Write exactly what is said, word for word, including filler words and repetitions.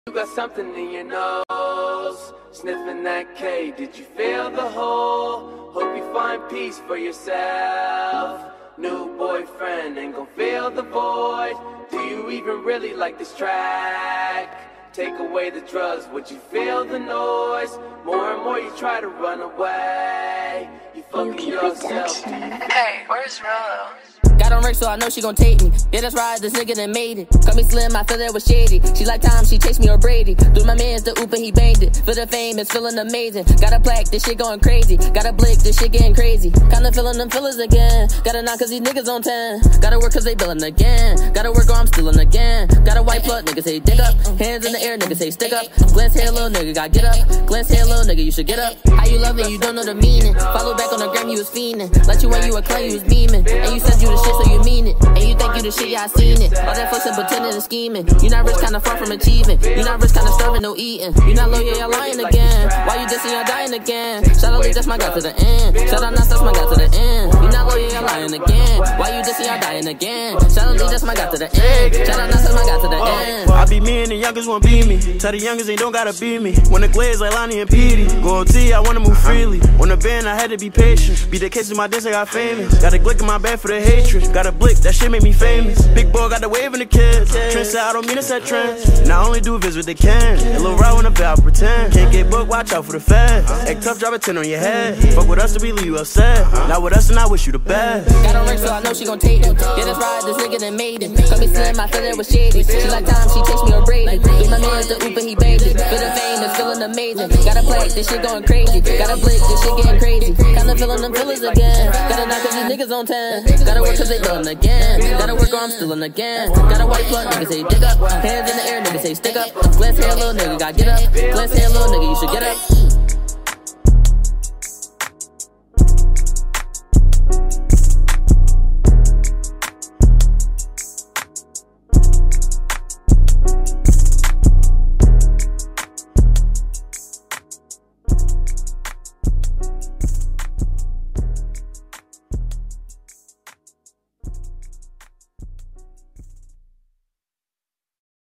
You got something in your nose, sniffing that K. Did you feel the hole? Hope you find peace for yourself. New boyfriend ain't gon' fill the void. Do you even really like this track? Take away the drugs, would you feel the noise? More and more you try to run away. You fucking yourself. Hey, where's Rolo? Got on Rick, so I know she gon' take me. Yeah, that's right, this nigga done made it. Call me Slim, I feel that was shady. She like Tom, she chased me or Brady. Threw my mans the oop and he banged it. For the fame, it's feeling amazing. Got a plaque, this shit going crazy. Got a blick, this shit getting crazy. Kinda feeling them feelings again. Gotta knock cause these niggas on ten. Gotta work cause they billin' again. Gotta work or I'm stealing again. Got a white blood, nigga say dig up. Hands in the air, nigga say stick up. Glance here, little nigga, got get up. Glance here, little nigga, you should get up. How you love it, you don't know the meaning. Follow back on the gram, you was fiending. Let you when you a clown, you was beaming. And you said you the shit, so you mean it. And you think you the shit, yeah, I seen it. All that flexing, pretending and scheming. You not rich, kinda far from achieving. You not rich, kinda starving, no eating. You not loyal, you're lying again. Why you dissing, you're dying again. Shout out, that's my guy to the end. Shout out, Nas, that's my guy to the end. You not loyal, you're lying again. Why you dissing, you're dying again. Shout out, that's my guy to the end. Shout out, Nas, that's my guy to the end. I be me and the youngest won't be me. Tell the youngest they don't gotta be me. When the glaze like Lonnie and Petey. Go T, I wanna move freely. On the band, I had to be patient. Be the case in my dance, I got famous. Got a glick in my bag for the hatred. Got a blick, that shit make me famous. Big boy got the wave in the kids. Trend said I don't mean to set trends. And I only do vids what they can. A little ride when I bet I pretend. Can't get booked, watch out for the feds. Act tough, drop a ten on your head. Fuck with us to be leave you upset. Not with us and I wish you the best. Got on Rick, so I know she gon' take it. Yeah, that's right, this nigga done made it. Call me Slim, I feel that was shady. She like Tom, she chased me or Brady. Threw my mans the oop and he banged it. For the fame, it's feeling amazing. Got a plaque, this shit going crazy. Got a blick, this shit getting crazy. Kinda feeling them feelings again. Gotta knock cause these niggas on ten. Gotta work cause they billin' again. Gotta work or I'm stealing again. Got a white blood, nigga say dig up. Hands in the air, nigga say stick up. Glance here, little nigga, got get up. Glance here, little nigga, you should get up.